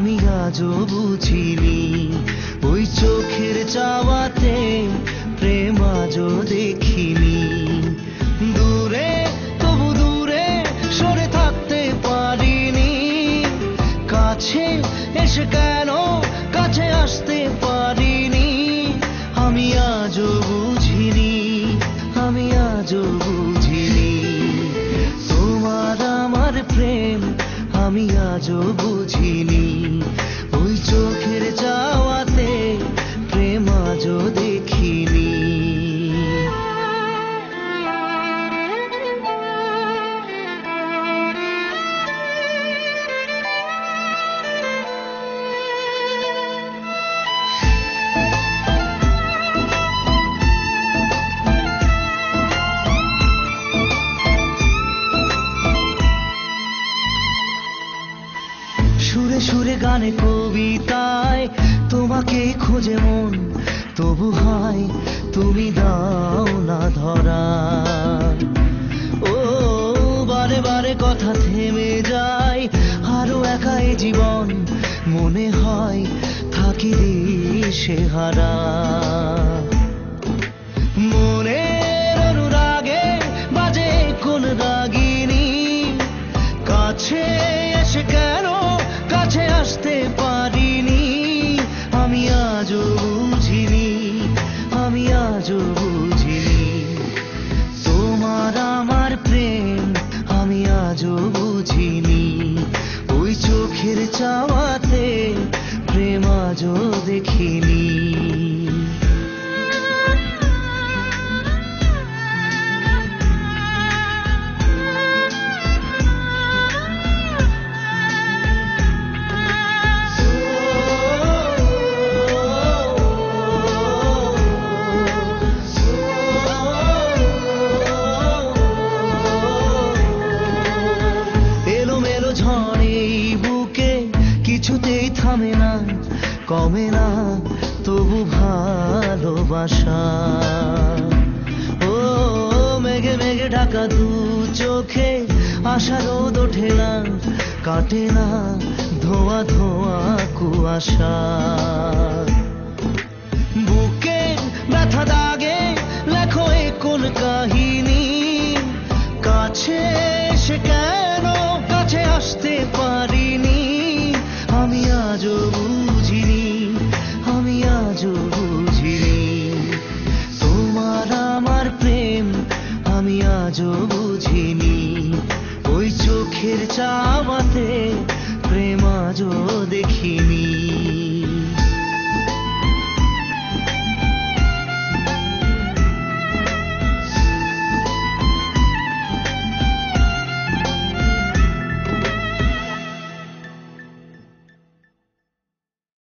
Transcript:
আমি আজও বুঝিনি। ওই চোখের চাওয়াতে প্রেম আজও দেখিনি। দূরে তবু দূরে সরে থাকতে পারিনি। কাছে এসে কেন কাছে আসতে পারিনি। আমি আজও বুঝিনি, আমি আজও বুঝিনি। তোমার আমার প্রেম আমি আজও বুঝিনি। ওই চোখের চাওয়াতে প্রেম আজও দেখিনি। সুরে সুরে গানে কবিতায় তোমাকে খোঁজে মন, তবু হয় তুমি দাও না ধরা। ও বারে বারে কথা থেমে যায়, আরো একা এই জীবন মনে হয় থাকি দিশে হারা। মনের অনুরাগে বাজে কোন রাগিনী। কাছে এসে কেন কাছে আসতে পারিনি। আমি আজও বুঝিনি, আমি আজও বুঝিনি। তোমার আমার প্রেম আমি আজও বুঝিনি। ওই চোখের চাওয়াতে প্রেম আজও দেখিনি। কিছুতেই থামে না, কমে না তবু ভালোবাসা। ও মেঘে মেঘে ঢাকা দু চোখে আশা রোদ ওঠে না, কাটে না ধোয়া ধোয়া কুয়াশা। বুকে ব্যথা দাগে লেখো এ কোন কাহিনী। কাছে এসে কেন কাছে আসতে পারিনি। আমি আজও বুঝিনি, আমি আজও বুঝিনি। তোমার আমার প্রেম আমি আজও বুঝিনি। ওই চোখের চা